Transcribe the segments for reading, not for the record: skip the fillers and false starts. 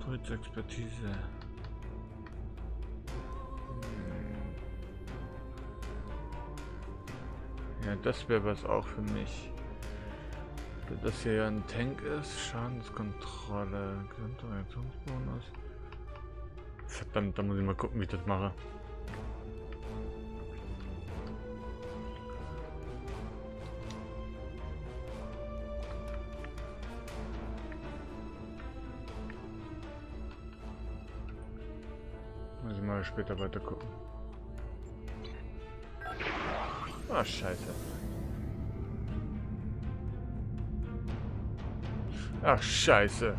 Expertise. Ja, das wäre was auch für mich. Da das hier ja ein Tank ist, Schadenskontrolle, Gesamtreaktionsbonus. Verdammt, da muss ich mal gucken, wie ich das mache. Muss ich mal später weiter gucken. Ah, scheiße. Ach, scheiße.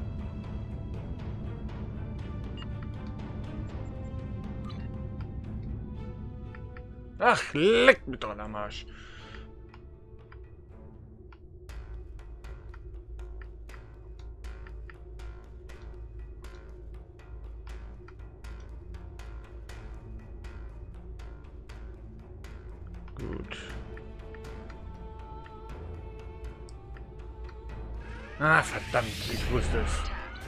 Ach, leck mich doch am Arsch. Gut. Ah, verdammt, ich wusste es.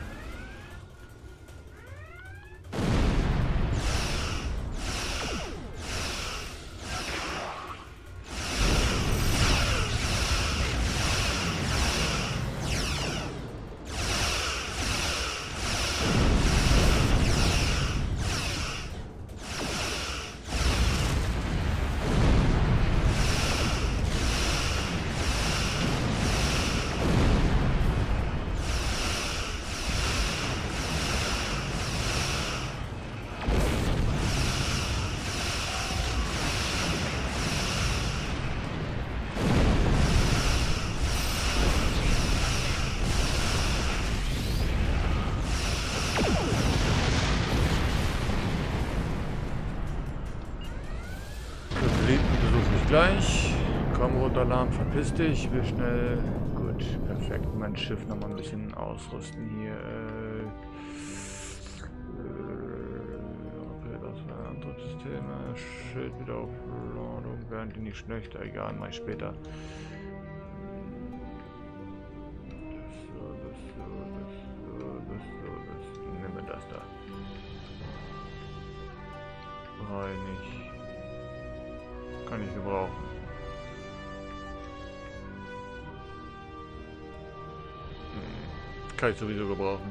Gleich. Komm, roter Alarm, verpiss dich. Ich will schnell. Gut, perfekt. Mein Schiff noch mal ein bisschen ausrüsten hier. Okay, das war andere Systeme. Schildwiederaufladung. Werden die nicht schlechter? Egal, mach ich später. Nehmen wir das da. Brauche ich nicht. Kann ich gebrauchen. Kann ich sowieso gebrauchen.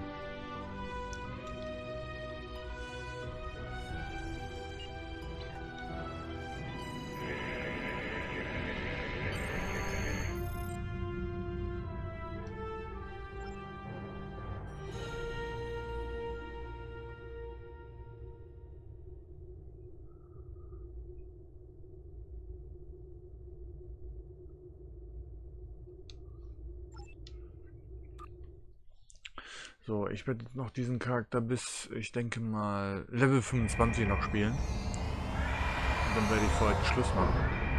So, ich werde jetzt noch diesen Charakter bis, ich denke mal, Level 25 noch spielen. Und dann werde ich für heute Schluss machen.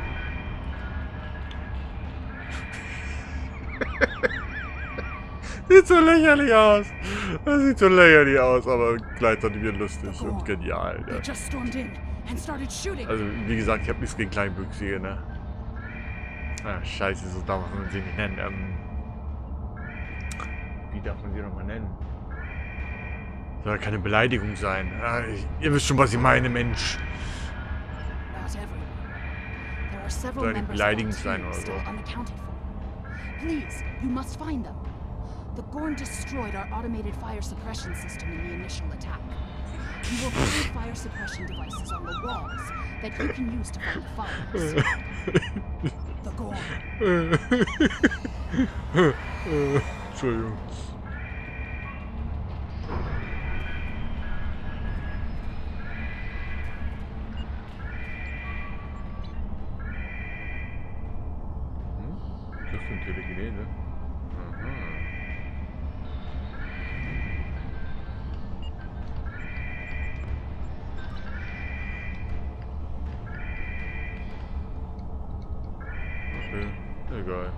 Sieht so lächerlich aus. Das sieht so lächerlich aus, aber gleichzeitig wieder lustig und genial. Ne? Also, wie gesagt, ich habe nichts gegen Kleinwüchsige, ne? Ah, scheiße, so darf man sie nicht nennen. Wie darf man sie nochmal nennen? Soll ja keine Beleidigung sein. Ah, ihr wisst schon, was ich meine, Mensch. Soll nicht beleidigend sein oder so. Please, you must find them. The Gorn destroyed our automated fire suppression system in the initial attack. You will find fire suppression devices on the walls that you can use to fight the fires. The Gorn. Entschuldigung. Das sind Telekinese. Okay, egal.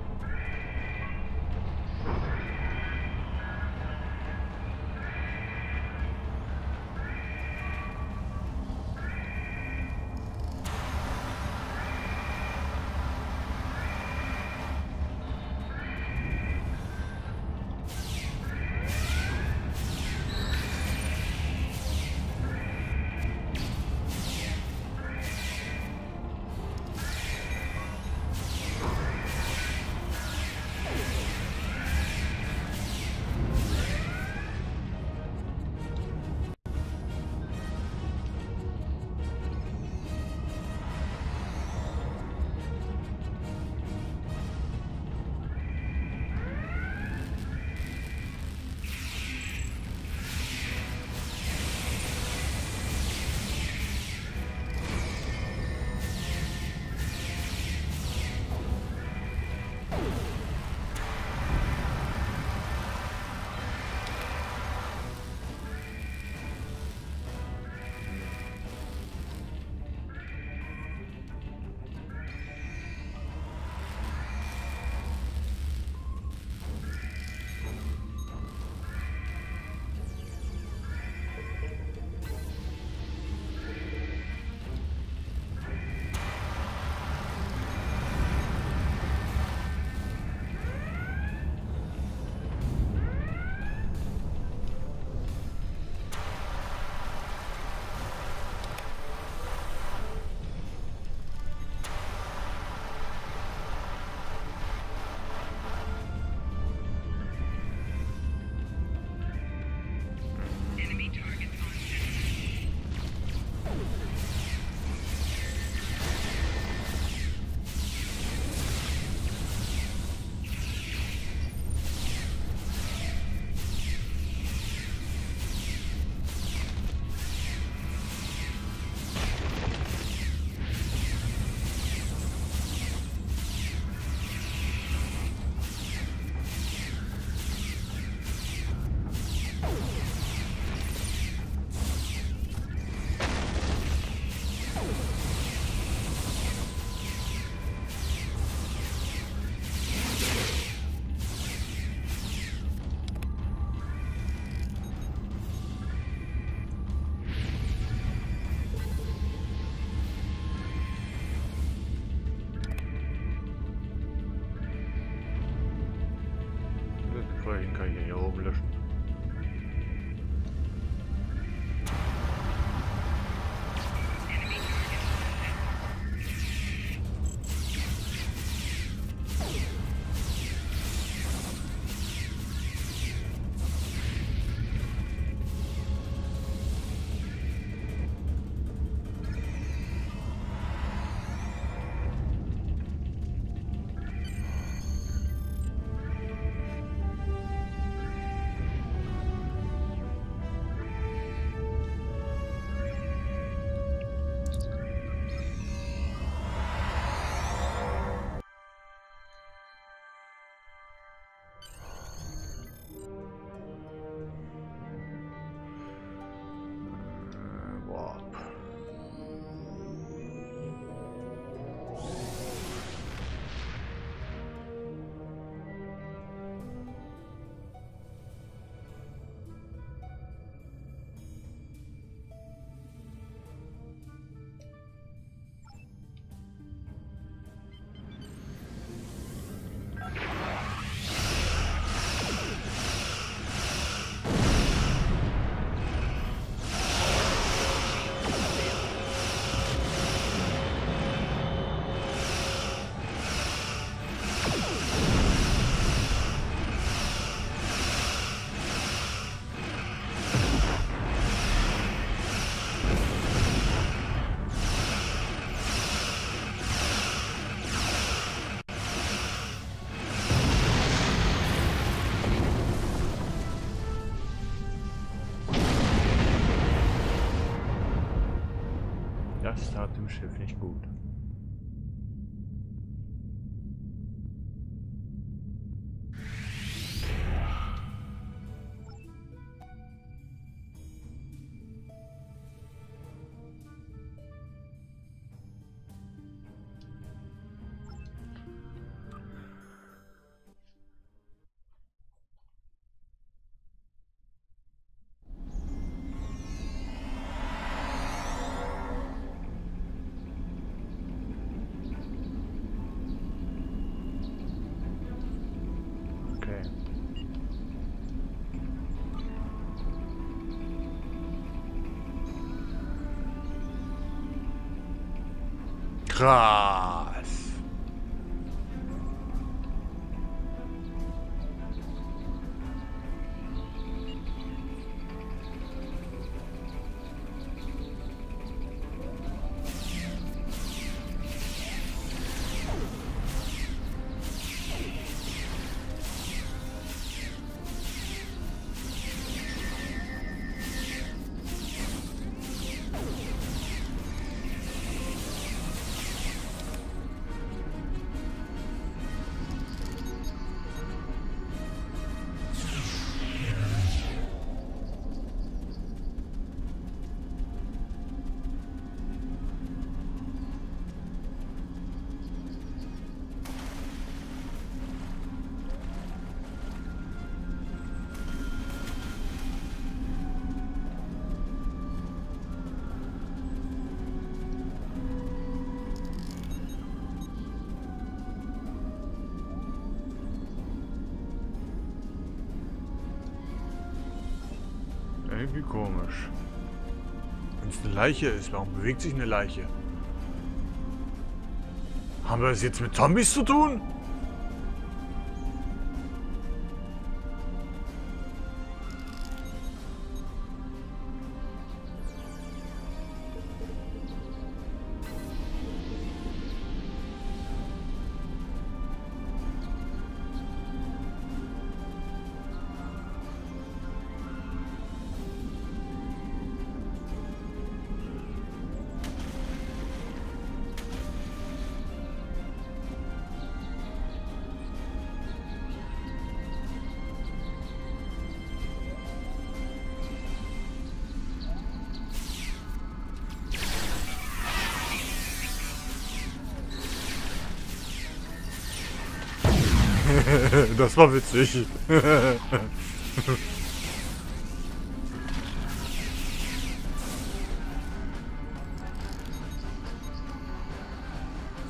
Dementsprechend kann ich den hier oben löschen. Das tat dem Schiff nicht gut. Krass. Irgendwie komisch. Wenn es eine Leiche ist, warum bewegt sich eine Leiche? Haben wir es jetzt mit Zombies zu tun? Das war witzig.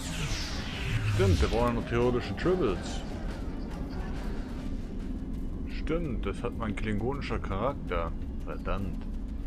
Stimmt, der braucht noch theoretische Tribbles. Stimmt, das hat mein klingonischer Charakter. Verdammt.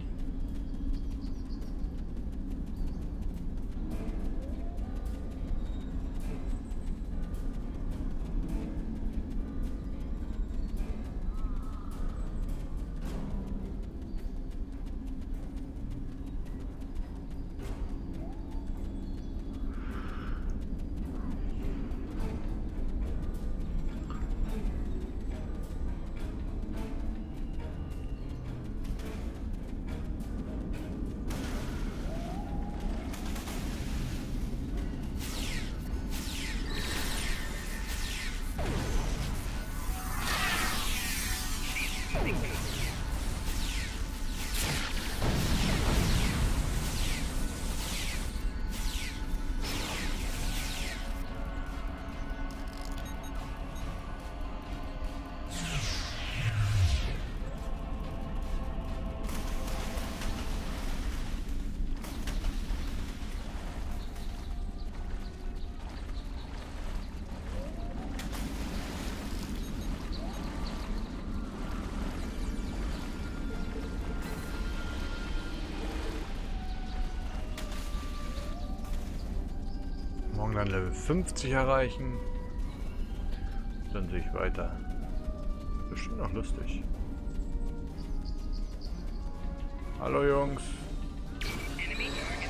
Morgen dann Level 50 erreichen. Dann sehe ich weiter. Bestimmt noch lustig. Hallo Jungs. Enemy